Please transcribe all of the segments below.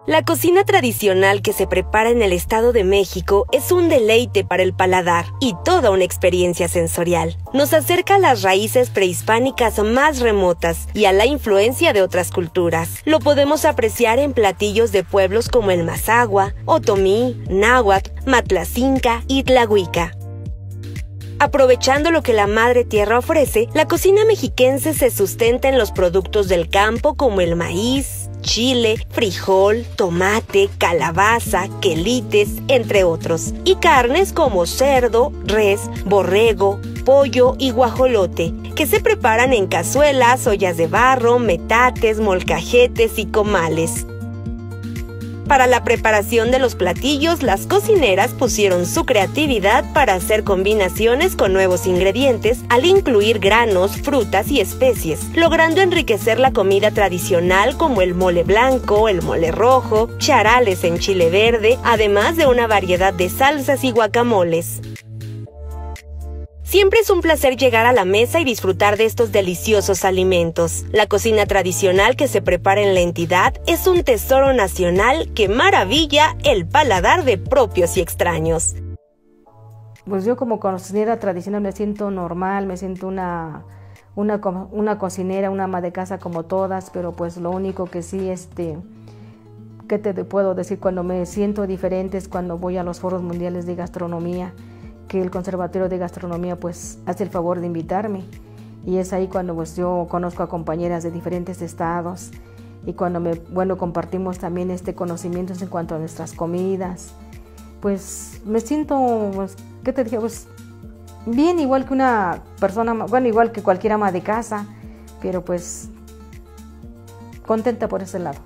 La cocina tradicional que se prepara en el Estado de México es un deleite para el paladar y toda una experiencia sensorial. Nos acerca a las raíces prehispánicas más remotas y a la influencia de otras culturas. Lo podemos apreciar en platillos de pueblos como el Mazahua, Otomí, Náhuatl, Matlacinca y Tlahuica. Aprovechando lo que la Madre Tierra ofrece, la cocina mexiquense se sustenta en los productos del campo como el maíz, chile, frijol, tomate, calabaza, quelites, entre otros, y carnes como cerdo, res, borrego, pollo y guajolote, que se preparan en cazuelas, ollas de barro, metates, molcajetes y comales. Para la preparación de los platillos, las cocineras pusieron su creatividad para hacer combinaciones con nuevos ingredientes al incluir granos, frutas y especies, logrando enriquecer la comida tradicional como el mole blanco, el mole rojo, charales en chile verde, además de una variedad de salsas y guacamoles. Siempre es un placer llegar a la mesa y disfrutar de estos deliciosos alimentos. La cocina tradicional que se prepara en la entidad es un tesoro nacional que maravilla el paladar de propios y extraños. Pues yo como cocinera tradicional me siento normal, me siento una cocinera, una ama de casa como todas, pero pues lo único que sí, ¿qué te puedo decir? Cuando me siento diferente es cuando voy a los foros mundiales de gastronomía, que el Conservatorio de Gastronomía pues hace el favor de invitarme, y es ahí cuando pues yo conozco a compañeras de diferentes estados y cuando compartimos también conocimientos en cuanto a nuestras comidas. Pues me siento, pues, ¿qué te dije? Pues bien, igual que una persona, igual que cualquier ama de casa, pero pues contenta por ese lado.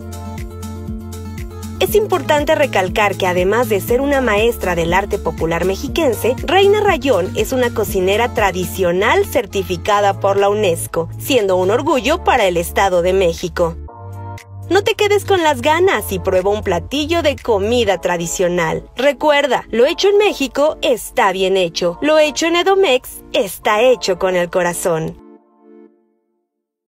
Es importante recalcar que además de ser una maestra del arte popular mexiquense, Reina Rayón es una cocinera tradicional certificada por la UNESCO, siendo un orgullo para el Estado de México. No te quedes con las ganas y prueba un platillo de comida tradicional. Recuerda, lo hecho en México está bien hecho. Lo hecho en Edomex está hecho con el corazón.